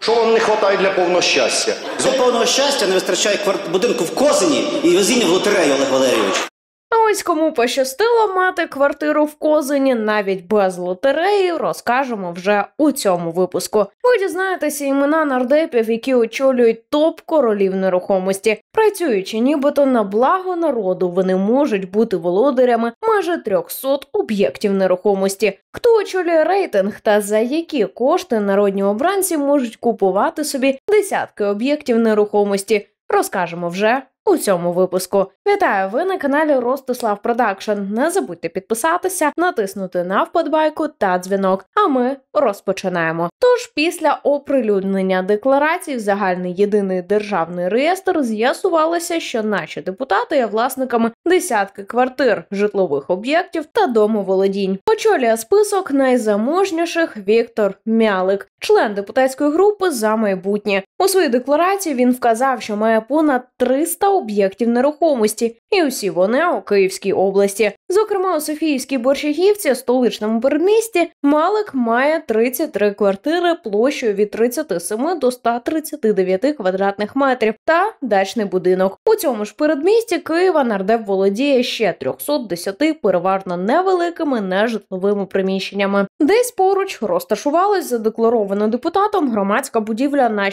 Що вам не вистачає для повного щастя? Для повного щастя не вистачає будинку в Козині і везіння в лотерею, Олег Валерійович. А ось кому пощастило мати квартиру в Козині навіть без лотереї, розкажемо вже у цьому випуску. Ви дізнаєтеся імена нардепів, які очолюють топ-королів нерухомості. Працюючи нібито на благо народу, вони можуть бути володарями майже 300 об'єктів нерухомості. Хто очолює рейтинг та за які кошти народні обранці можуть купувати собі десятки об'єктів нерухомості, розкажемо вже у цьому випуску. Вітаю, ви на каналі Ростислав Продакшн. Не забудьте підписатися, натиснути на вподобайку та дзвінок. А ми розпочинаємо. Тож, після оприлюднення декларацій в загальний єдиний державний реєстр з'ясувалося, що наші депутати є власниками десятки квартир, житлових об'єктів та домоволодінь. Очолює список найзаможніших Віктор Мялик, член депутатської групи «За майбутнє». У своїй декларації він вказав, що має понад 300 об'єктів нерухомості, і усі вони у Київській області. Зокрема, у Софіївській Борщагівці, столичному передмісті, Мялик має 33 квартири площею від 37 до 139 квадратних метрів та дачний будинок. У цьому ж передмісті Києва нардеп володіє ще 310 переважно невеликими нежитловими приміщеннями. Десь поруч розташувалась задекларована депутатом громадська будівля на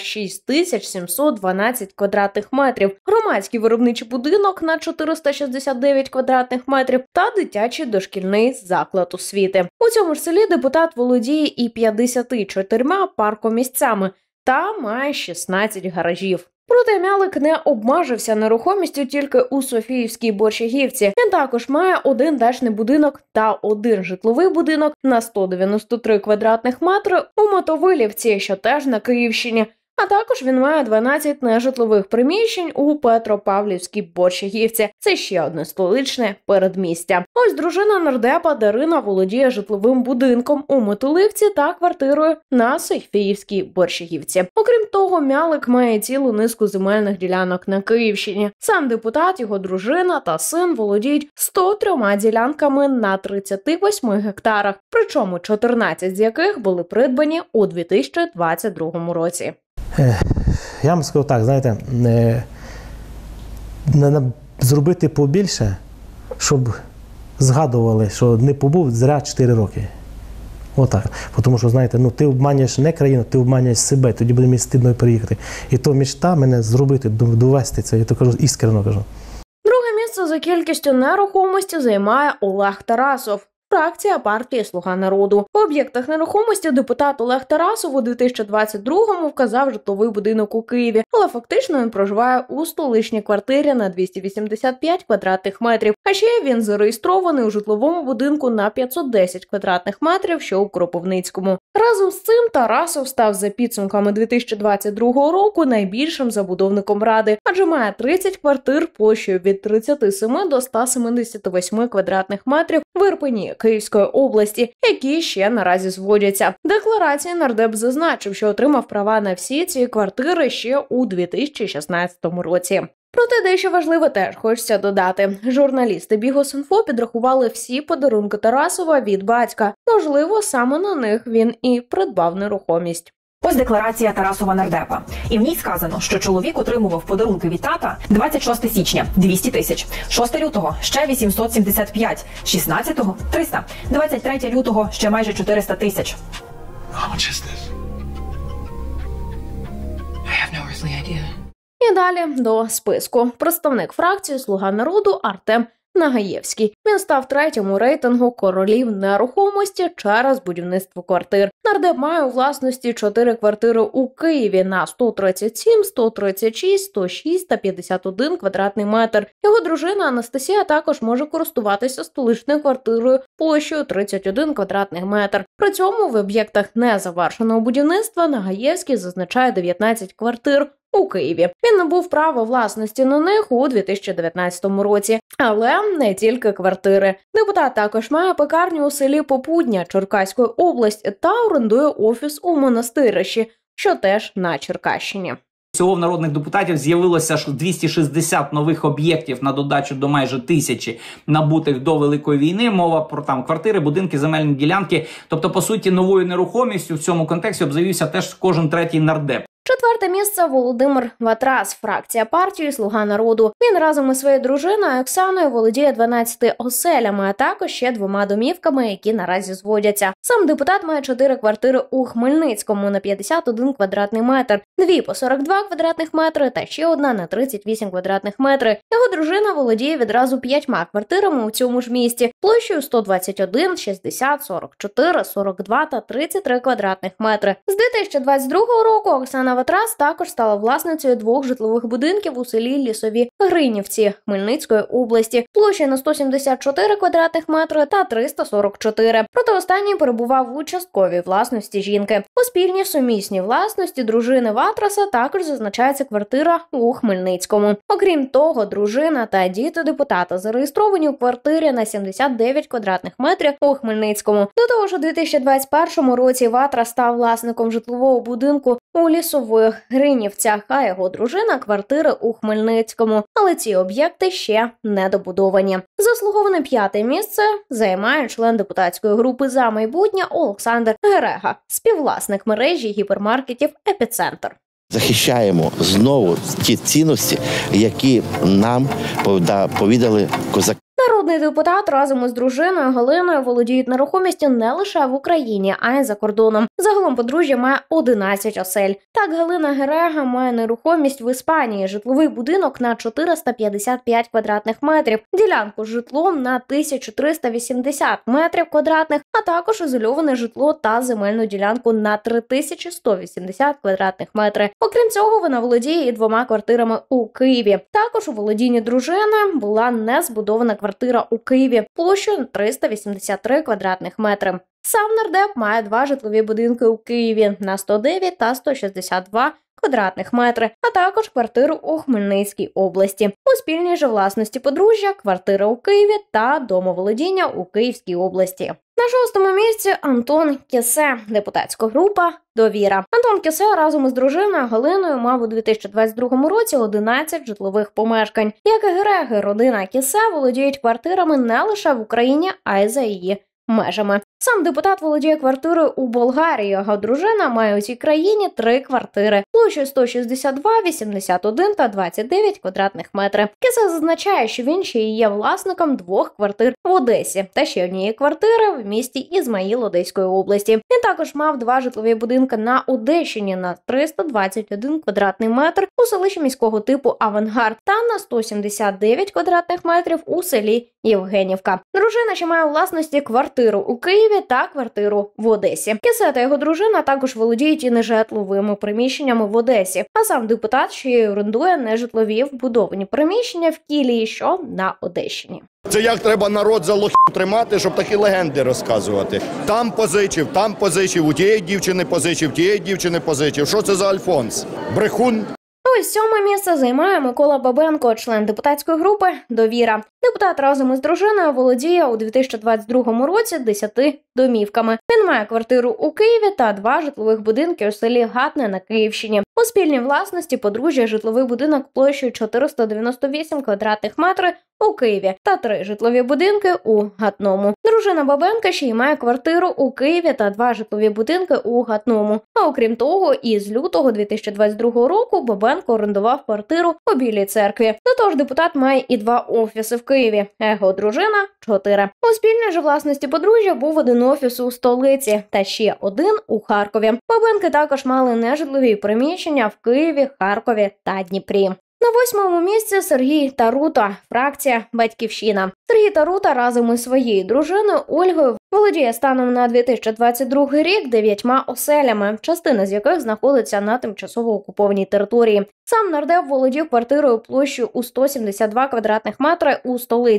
6712 квадратних метрів, громадський виробничий будинок на 469 квадратних метрів та дитячий дошкільний заклад освіти. У цьому ж селі депутат володіє і 54 паркомісцями та має 16 гаражів. Проте Мялик не обмежився нерухомістю тільки у Софіївській Борщагівці. Він також має один дачний будинок та один житловий будинок на 193 квадратних метри у Мотовилівці, що теж на Київщині. А також він має 12 нежитлових приміщень у Петропавлівській Борщагівці. Це ще одне столичне передмістя. Ось дружина нардепа Дарина володіє житловим будинком у Мотовилівці та квартирою на Софіївській Борщагівці. Окрім того, Мялик має цілу низку земельних ділянок на Київщині. Сам депутат, його дружина та син володіють 103 ділянками на 38 гектарах, причому 14 з яких були придбані у 2022 році. Я вам скажу так, знаєте, зробити побільше, щоб згадували, що не побув зря 4 роки. Отак. Тому що, знаєте, ти обманюєш не країну, ти обманюєш себе, тоді буде мені стидно приїхати. І то мечта мене зробити, довести це, я то кажу, іскренно кажу. Друге місце за кількістю нерухомості займає Олег Тарасов. Фракція партії «Слуга народу». В об'єктах нерухомості депутат Олег Тарасов у 2022-му вказав житловий будинок у Києві, але фактично він проживає у столичній квартирі на 285 квадратних метрів. А ще він зареєстрований у житловому будинку на 510 квадратних метрів, що у Кропивницькому. Разом з цим Тарасов став за підсумками 2022 року найбільшим забудовником Ради, адже має 30 квартир площею від 37 до 178 квадратних метрів в Ірпені, Київської області, які ще наразі зводяться. В декларації нардеп зазначив, що отримав права на всі ці квартири ще у 2016 році. Проте дещо важливе теж хочеться додати. Журналісти Bihus.info підрахували всі подарунки Тарасова від батька. Можливо, саме на них він і придбав нерухомість. Ось декларація Тарасова нардепа. І в ній сказано, що чоловік отримував подарунки від тата 26 січня – 200 тисяч, 6 лютого – ще 875, 16-го – 300, 23 лютого – ще майже 400 тисяч. І далі до списку. Представник фракції «Слуга народу» Артем Нагаєвський. Він став третім у рейтингу королів нерухомості через будівництво квартир. Нардеп має у власності 4 квартири у Києві на 137, 136, 106 та 51 квадратний метр. Його дружина Анастасія також може користуватися столичною квартирою площею 31 квадратний метр. При цьому в об'єктах незавершеного будівництва Нагаєвський зазначає 19 квартир у Києві. Він набув право власності на них у 2019 році. Але не тільки квартири. Депутат також має пекарню у селі Попудня Черкаської області та орендує офіс у Монастирищі, що теж на Черкащині. Всього в народних депутатів з'явилося 260 нових об'єктів на додачу до майже 1000 набутих до Великої війни. Мова про там квартири, будинки, земельні ділянки. Тобто, по суті, новою нерухомістю в цьому контексті обзавівся теж кожен третій нардеп. Четверте місце – Володимир Ватрас, фракція партії «Слуга народу». Він разом із своєю дружиною Оксаною володіє 12 оселями, а також ще 2 домівками, які наразі зводяться. Сам депутат має 4 квартири у Хмельницькому на 51 квадратний метр, 2 по 42 квадратних метри та ще одна на 38 квадратних метри. Його дружина володіє відразу 5 квартирами у цьому ж місті, площею 121, 60, 44, 42 та 33 квадратних метри. З 2022 року Оксана Ватрас також стала власницею 2 житлових будинків у селі Лісові Гринівці Хмельницької області, площею на 174 квадратних метри та 344. Проте останній перебував у частковій власності жінки. У спільній сумісній власності дружини Ватраса також зазначається квартира у Хмельницькому. Окрім того, дружина та діти депутата зареєстровані у квартирі на 79 квадратних метрів у Хмельницькому. До того ж, у 2021 році Ватрас став власником житлового будинку у Лісових Гринівцях, а його дружина – квартири у Хмельницькому. Але ці об'єкти ще не добудовані. Заслуговане 5-те місце займає член депутатської групи «За майбутнє» Олександр Герега, співвласник мережі гіпермаркетів «Епіцентр». Захищаємо знову ті цінності, які нам повідали козаки. Народний депутат разом із дружиною Галиною володіють нерухомістю не лише в Україні, а й за кордоном. Загалом подружжя має 11 осель. Так, Галина Герега має нерухомість в Іспанії, житловий будинок на 455 квадратних метрів, ділянку з житлом на 1380 метрів квадратних, а також ізольоване житло та земельну ділянку на 3180 квадратних метрів. Окрім цього, вона володіє і 2 квартирами у Києві. Також у володінні дружини була не збудована квартира у Києві площею 383 квадратних метри. Сам нардеп має 2 житлові будинки у Києві на 109 та 162 квадратних метри, а також квартиру у Хмельницькій області. У спільній же власності подружжя – квартира у Києві та домоволодіння у Київській області. На 6-му місці Антон Кісе, депутатська група «Довіра». Антон Кісе разом із дружиною Галиною мав у 2022 році 11 житлових помешкань. Як і Гереги, родина Кісе володіють квартирами не лише в Україні, а й за її межами. Сам депутат володіє квартирою у Болгарії, його дружина має у цій країні 3 квартири, площею 162, 81 та 29 квадратних метрів. Кісе зазначає, що він ще й є власником 2 квартир в Одесі та ще однієї квартири в місті Ізмаїл Одеської області. Він також мав 2 житлові будинки на Одещині на 321 квадратний метр у селищі міського типу Авангард та на 179 квадратних метрів у селі Євгенівка. Дружина ще має у власності квартиру у Києві та квартиру в Одесі. Кісе та його дружина також володіють і нежитловими приміщеннями в Одесі, а сам депутат ще й орендує нежитлові вбудовані приміщення в Кілії, що на Одещині. Це як треба народ за лохів тримати, щоб такі легенди розказувати. Там позичив, у тієї дівчини позичив, тієї дівчини позичив. Що це за Альфонс? Брехун? Ось 7-ме місце займає Микола Бабенко, член депутатської групи «Довіра». Депутат разом із дружиною володіє у 2022 році 10 домівками. Він має квартиру у Києві та 2 житлових будинки у селі Гатне на Київщині. У спільній власності подружжя житловий будинок площею 498 квадратних метрів у Києві та 3 житлові будинки у Гатному. Дружина Бабенка ще й має квартиру у Києві та 2 житлові будинки у Гатному. А окрім того, із лютого 2022 року Бабенко орендував квартиру у Білій церкві. До того ж, депутат має і 2 офіси в Києві, а його дружина – 4. У спільній же власності подружжя був 1 офіс у столиці та ще 1 у Харкові. Бабенки також мали нежитлові приміщення в Києві, Харкові та Дніпрі. На 8-му місці Сергій Тарута, фракція «Батьківщина». Сергій Тарута разом із своєю дружиною Ольгою володіє станом на 2022 рік 9 оселями, частина з яких знаходиться на тимчасово окупованій території. Сам нардеп володів квартирою площею у 172 квадратних метри у столиці.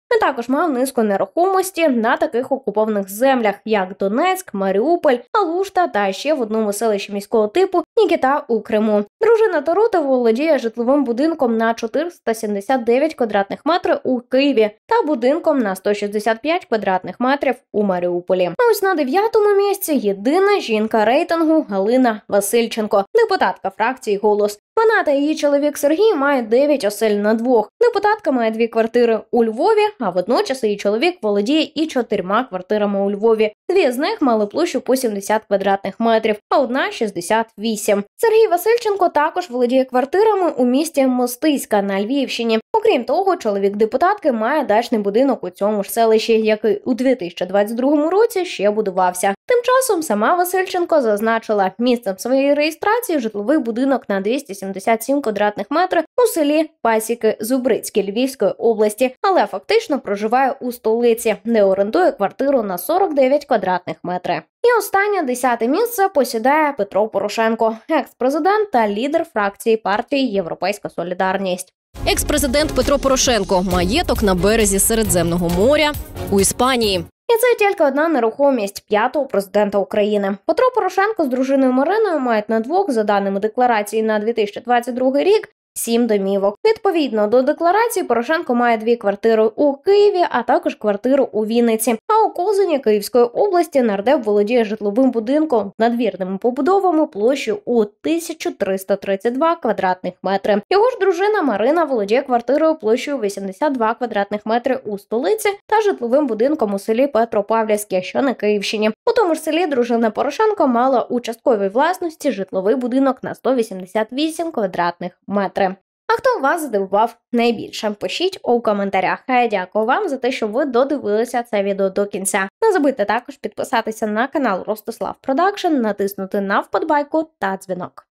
Він також мав низку нерухомості на таких окупованих землях, як Донецьк, Маріуполь, Алушта та ще в одному селищі міського типу Нікіта у Криму. Дружина Тарута володіє житловим будинком на 479 квадратних метрів у Києві та будинком на 165 квадратних метрів у Маріуполі. А ось на 9-му місці єдина жінка рейтингу Галина Васильченко, депутатка фракції «Голос». Вона та її чоловік Сергій мають 9 осель на двох. Депутатка має 2 квартири у Львові, а водночас її чоловік володіє і 4 квартирами у Львові. 2 з них мали площу по 70 квадратних метрів, а одна – 68. Сергій Васильченко також володіє квартирами у місті Мостиська на Львівщині. Окрім того, чоловік депутатки має дачний будинок у цьому ж селищі, який у 2022 році ще будувався. Тим часом сама Васильченко зазначила місцем своєї реєстрації житловий будинок на 277 квадратних метрів у селі Пасіки Зубрицьке Львівської області, але фактично проживає у столиці, де орендує квартиру на 49 квадратних метрів. І останнє 10-те місце посідає Петро Порошенко, екс-президент та лідер фракції партії «Європейська солідарність». Екс-президент Петро Порошенко – маєток на березі Середземного моря у Іспанії. І це тільки одна нерухомість 5-го президента України. Петро Порошенко з дружиною Мариною мають на двох, за даними декларації на 2022 рік, 7 домівок. Відповідно до декларації, Порошенко має 2 квартири у Києві, а також квартиру у Вінниці. А у Козині Київської області нардеп володіє житловим будинком надвірними побудовами площею у 1332 квадратних метри. Його ж дружина Марина володіє квартирою площею 82 квадратних метри у столиці та житловим будинком у селі Петропавлівське, що на Київщині. У тому ж селі дружина Порошенко мала у частковій власності житловий будинок на 188 квадратних метрів. А хто вас здивував найбільше? Пишіть у коментарях. А я дякую вам за те, що ви додивилися це відео до кінця. Не забудьте також підписатися на канал Ростислав Продакшн, натиснути на вподобайку та дзвінок.